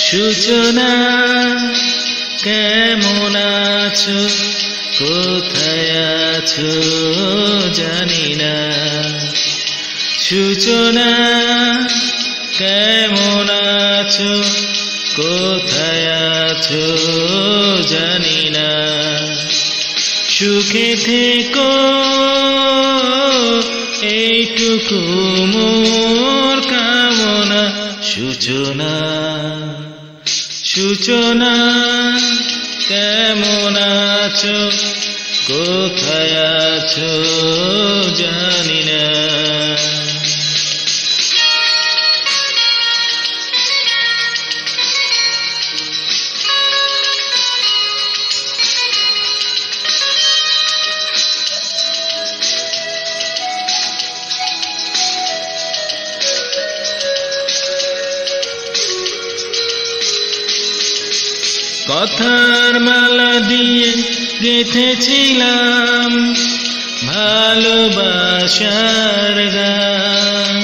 সূচনা কেমন আছো কোথায় আছো জানি না সূচনা কেমন আছো কোথায় আছো জানি না সুখে থেকো এইটুকু মোর কামনা সূচনা সূচনা কেমন আছো কোথায় আছো জানি না কথার মালা দিয়ে গেঁথেছিলাম ভালোবাসার গান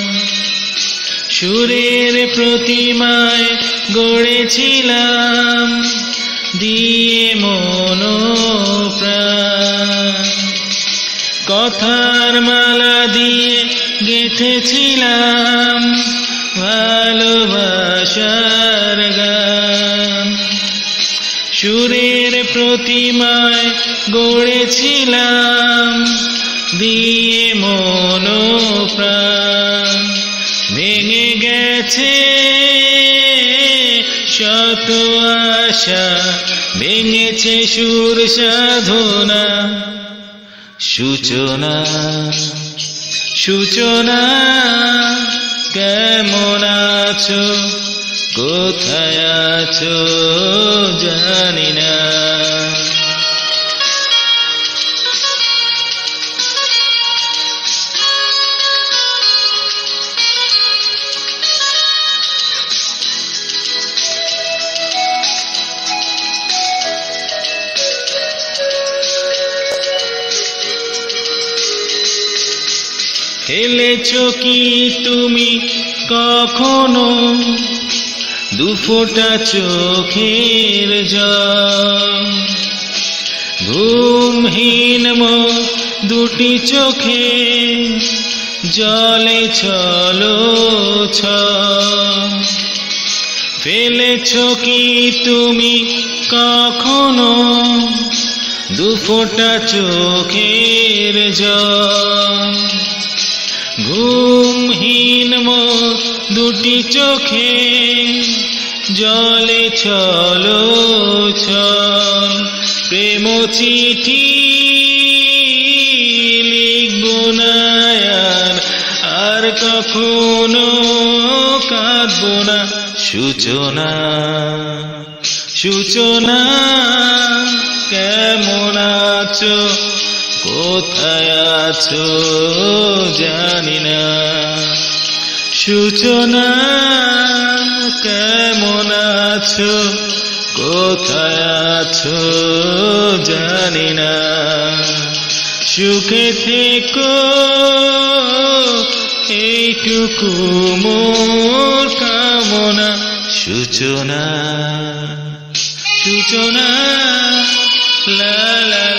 সুরের প্রতিমায় গড়েছিলাম দিয়ে মন প্রাণ কথার মালা দিয়ে গেঁথেছিলাম ভালোবাসার গান সুরের প্রতিমায় গড়েছিলাম দিয়ে মন প্রাণ ভেঙে গেছে শত আশা ভেঙেছে সুর সাধনা সূচনা সূচনা কেমন আছো কোথায় আছো জানি না খেলেছো কি তুমি কখনো দুফোঁটা চোখের জল ঘুমহীন দুটি চোখে জলে ছলো ফেলেছো কি তুমি কখনো দুফোঁটা চোখের জল ঘুমহীন দুটি চোখে জলে ছলো ছল প্রেম চিঠি লিখবো না আর কখনো কাঁদবো না সূচনা সূচনা কেমন আছো কোথায় আছো জানি না সূচনা কেমন আছো কোথায় আছো জানি না সুখে থেকো এইটুকু মোর কামনা সূচনা সূচনা লা লা